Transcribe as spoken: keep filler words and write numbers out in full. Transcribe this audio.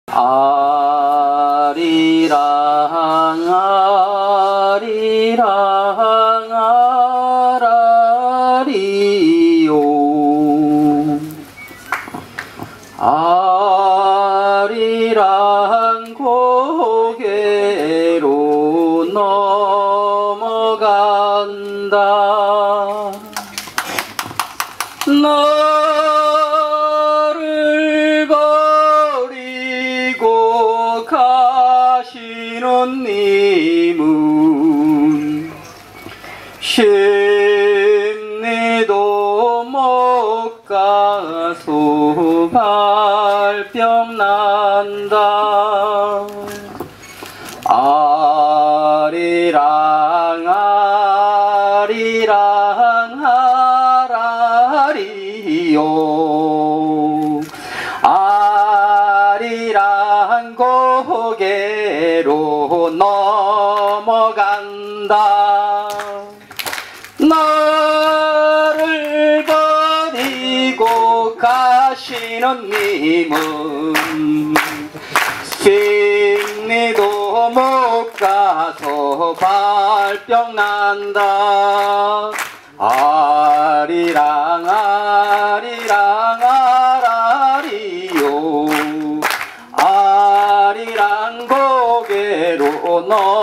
아리랑 아리랑 아라리요 아리랑 고개로 넘어간다. 나를 버리고 가시는 님은 심리도 못 가서 발병 난다. 아리랑 아리랑 아라리요 아리랑 고개로 넘어간다. 나를 버리고 가시는 님은 심리도 못 가서 발병 난다. 아리랑 아리랑 아라리요 아리랑 고개로 넘